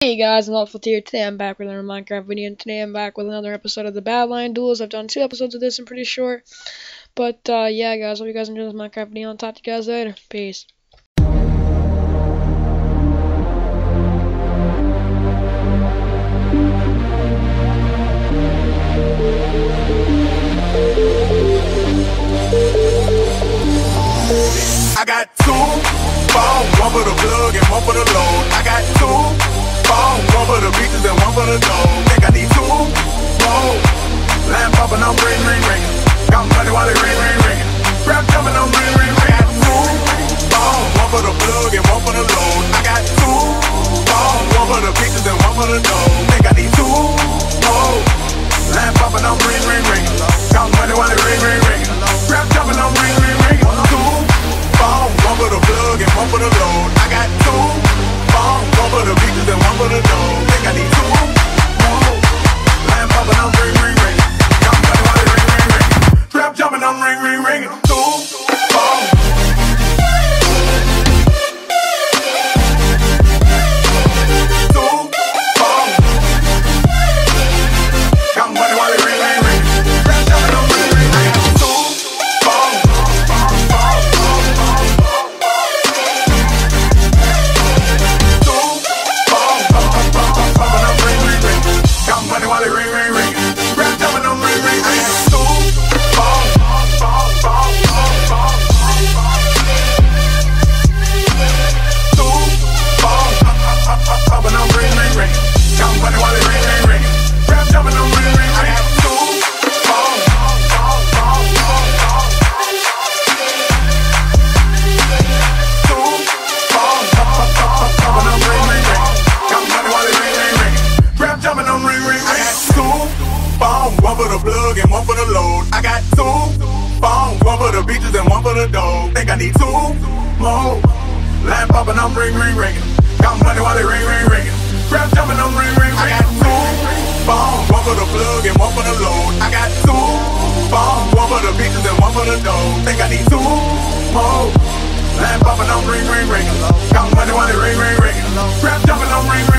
Hey guys, I'm Lawful here. Today I'm back with another Minecraft video, and today I'm back with another episode of the Badlion Duels. I've done 2 episodes of this, I'm pretty sure. But yeah guys, hope you guys enjoy this Minecraft video. I'll talk to you guys later. Peace. I got 2 phones, one for the plug and one for the load. I got 2 phones, one for the beaches and one for the dough. Think I need 2 more. Lamp popping on ring, ring, ring. Got money while it ring, ring, ring. Rap jumping on ring, ring, ring. I got 2 phones, one for the plug and one for the load. I got 2 phones, one for the beaches and one for the dough. Think I need 2 more. Lamp popping on ring, ring, ring. Got money while it ring, ring, ring. Rap jumping on ring, ring, ring. 2 one for the plug and one for the load. I got 2 phones, one for the beaches and one for the dough. Think I need 2 more. Lamp popping on ring, ring, ring. Got money while it ring, ring, ring. Trap jumping on ring, ring, ring. 2 phones. 2 phones. Got money while it ring, ring, ring. Trap jumping on ring, ring, ring. 2 phones. Money while it ring, ring, ring. Rap jumping on ring, ring, ring. 2 phones. 2 phones. Popping on ring, ring, ring. Got money while it ring, ring, ring. Rap jumping on ring, ring, ring. 2 phones. 2 phones. Popping on ring, ring, ring. Got money while it ring, ring, ring. Rap jumping on ring, ring. I got 2 phones, one for the plug and one for the load. I got 2 phones, one for the beaches and one for the dough. Think I need 2 more. Lamp popping on ring, ring, ring. Got money while it ring, ring, ring. Rap jumping on ring, ring, ring. I got 2 phones, one for the plug and one for the load. I got 2 phones, one for the beaches and one for the dough. Think I need 2 more. Lamp popping on ring, ring, ring. Got money while it ring, ring, ring. Rap jumping on ring, ring.